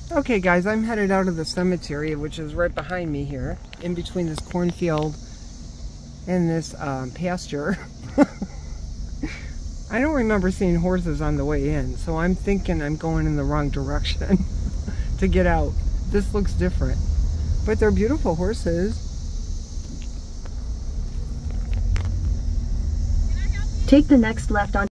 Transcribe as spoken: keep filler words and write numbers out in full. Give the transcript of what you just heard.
Okay guys, I'm headed out of the cemetery, which is right behind me here, in between this cornfield and this um, pasture. I don't remember seeing horses on the way in, so I'm thinking I'm going in the wrong direction to get out. This looks different, but they're beautiful horses. Take the next left on